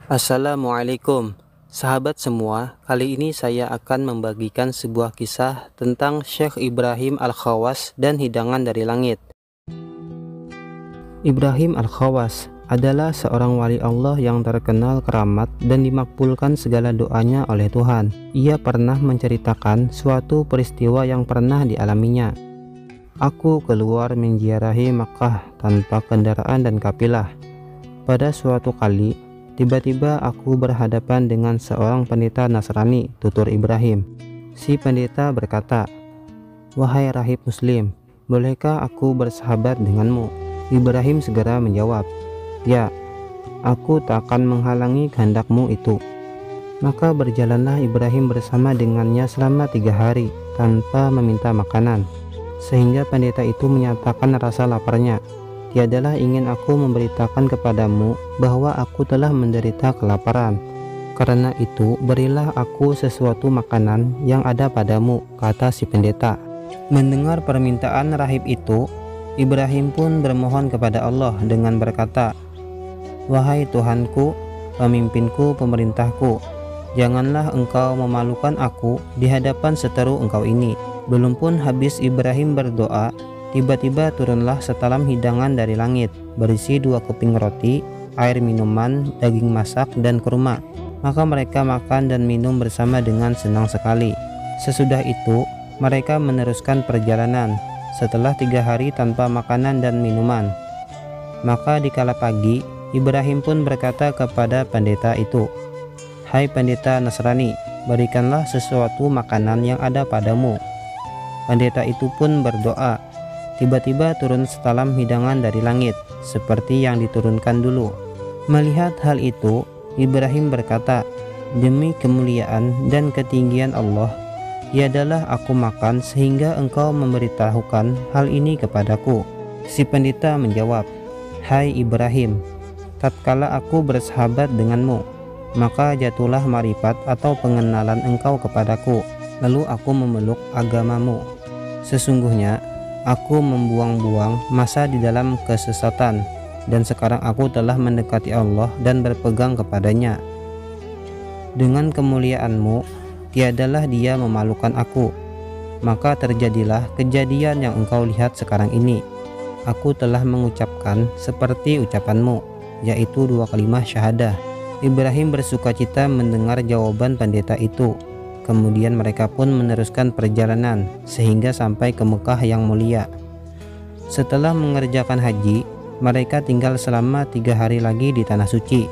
Assalamualaikum, sahabat semua. Kali ini saya akan membagikan sebuah kisah tentang Syekh Ibrahim Al-Khawas dan hidangan dari langit. Ibrahim Al-Khawas adalah seorang wali Allah yang terkenal keramat dan dimakbulkan segala doanya oleh Tuhan. Ia pernah menceritakan suatu peristiwa yang pernah dialaminya. Aku keluar menziarahi Makkah tanpa kendaraan dan kafilah. Pada suatu kali, tiba-tiba aku berhadapan dengan seorang pendeta Nasrani, tutur Ibrahim. Si pendeta berkata, "Wahai rahib muslim, bolehkah aku bersahabat denganmu?" Ibrahim segera menjawab, "Ya, aku tak akan menghalangi kehendakmu itu." Maka berjalanlah Ibrahim bersama dengannya selama 3 hari tanpa meminta makanan, sehingga pendeta itu menyatakan rasa laparnya. "Tiadalah ingin aku memberitakan kepadamu bahwa aku telah menderita kelaparan. Karena itu berilah aku sesuatu makanan yang ada padamu," kata si pendeta. Mendengar permintaan rahib itu, Ibrahim pun bermohon kepada Allah dengan berkata, "Wahai Tuhanku, pemimpinku, pemerintahku, janganlah engkau memalukan aku di hadapan seteru engkau ini." Belum pun habis Ibrahim berdoa, tiba-tiba turunlah setalam hidangan dari langit, berisi 2 keping roti, air minuman, daging masak, dan kurma. Maka mereka makan dan minum bersama dengan senang sekali. Sesudah itu, mereka meneruskan perjalanan setelah 3 hari tanpa makanan dan minuman. Maka dikala pagi, Ibrahim pun berkata kepada pendeta itu, "Hai pendeta Nasrani, berikanlah sesuatu makanan yang ada padamu." Pendeta itu pun berdoa. Tiba-tiba turun setalam hidangan dari langit, seperti yang diturunkan dulu. Melihat hal itu, Ibrahim berkata, "Demi kemuliaan dan ketinggian Allah, tiadalah aku makan sehingga engkau memberitahukan hal ini kepadaku." Si pendeta menjawab, "Hai Ibrahim, tatkala aku bersahabat denganmu, maka jatuhlah marifat atau pengenalan engkau kepadaku, lalu aku memeluk agamamu. Sesungguhnya aku membuang-buang masa di dalam kesesatan, dan sekarang aku telah mendekati Allah dan berpegang kepadanya. Dengan kemuliaanmu, tiadalah dia memalukan aku. Maka terjadilah kejadian yang engkau lihat sekarang ini. Aku telah mengucapkan seperti ucapanmu, yaitu 2 kalimat syahadah." Ibrahim bersukacita mendengar jawaban pendeta itu. Kemudian mereka pun meneruskan perjalanan sehingga sampai ke Mekah yang mulia. Setelah mengerjakan haji, mereka tinggal selama 3 hari lagi di tanah suci.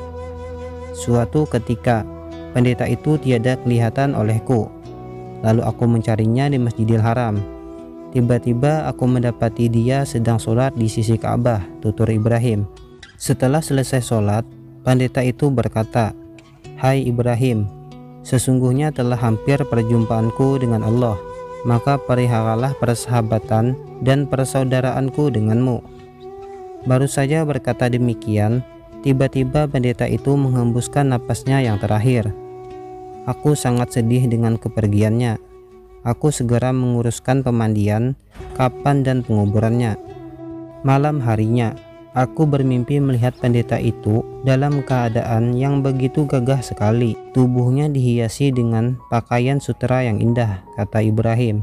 Suatu ketika, pendeta itu tiada kelihatan olehku. Lalu aku mencarinya di Masjidil Haram. Tiba-tiba aku mendapati dia sedang sholat di sisi Ka'bah, tutur Ibrahim. Setelah selesai sholat, pendeta itu berkata, "Hai Ibrahim, sesungguhnya telah hampir perjumpaanku dengan Allah, maka peliharalah persahabatan dan persaudaraanku denganmu." Baru saja berkata demikian, tiba-tiba pendeta itu menghembuskan napasnya yang terakhir. Aku sangat sedih dengan kepergiannya. Aku segera menguruskan pemandian, kapan dan penguburannya. Malam harinya, aku bermimpi melihat pendeta itu dalam keadaan yang begitu gagah sekali. Tubuhnya dihiasi dengan pakaian sutera yang indah, kata Ibrahim.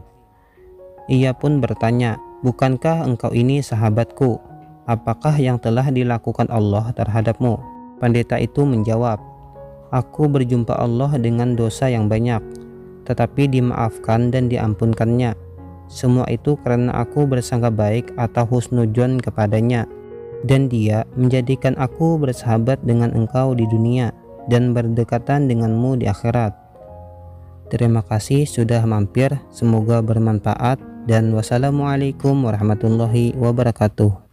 Ia pun bertanya, "Bukankah engkau ini sahabatku? Apakah yang telah dilakukan Allah terhadapmu?" Pendeta itu menjawab, "Aku berjumpa Allah dengan dosa yang banyak, tetapi dimaafkan dan diampunkannya. Semua itu karena aku bersangka baik atau husnudzon kepadanya, dan dia menjadikan aku bersahabat dengan engkau di dunia dan berdekatan denganmu di akhirat." Terima kasih sudah mampir, semoga bermanfaat, dan wassalamualaikum warahmatullahi wabarakatuh.